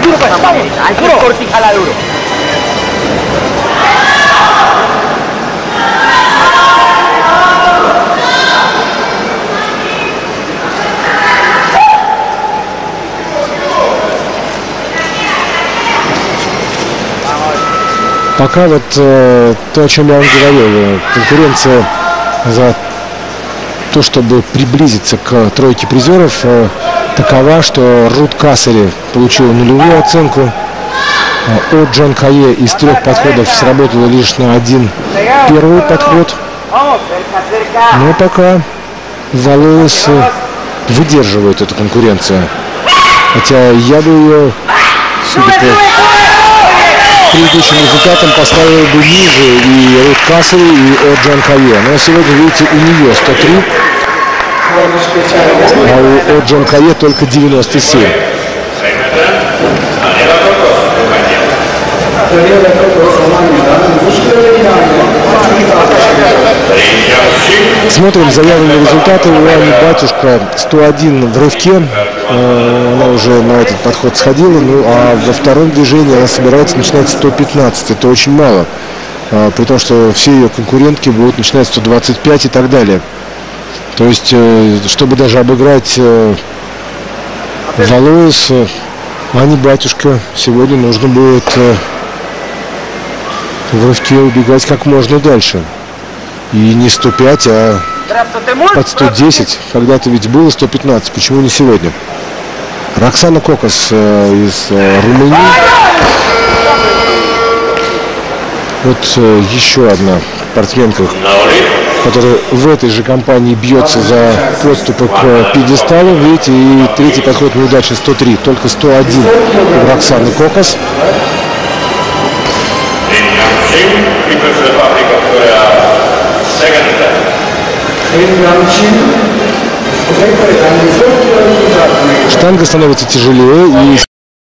Duro pues, vamos. Duro. Cortijala duro. Пока вот то, о чем я вам говорил, конкуренция за то, чтобы приблизиться к тройке призеров, такова, что Рут Кассери получила нулевую оценку. От Джон Кае из 3 подходов сработала лишь на 1 первый подход. Но пока Валуэс выдерживает эту конкуренцию. Хотя я бы ее, судя по предыдущим результатам, поставил бы ниже и Рут Кассери, и от Джон Кае. Но сегодня, видите, у нее 103, а у Джон Кае только 97. Смотрим заявленные результаты. У Ани Батюшко 101 в рывке. Она уже на этот подход сходила. Ну а во втором движении она собирается начинать 115. Это очень мало. При том, что все ее конкурентки будут начинать 125 и так далее. То есть, чтобы даже обыграть Валуэс, Ане Батюшко сегодня нужно будет в рывке убегать как можно дальше. И не 105, а под 110. Когда-то ведь было 115. Почему не сегодня? Роксана Кокас из Румынии. Вот еще одна спортсменка, которая в этой же компании бьется за подступы к пьедесталу. Видите, и третий подход неудачи 103. Только 101 у Роксаны Кокас. Штанга становится тяжелее, и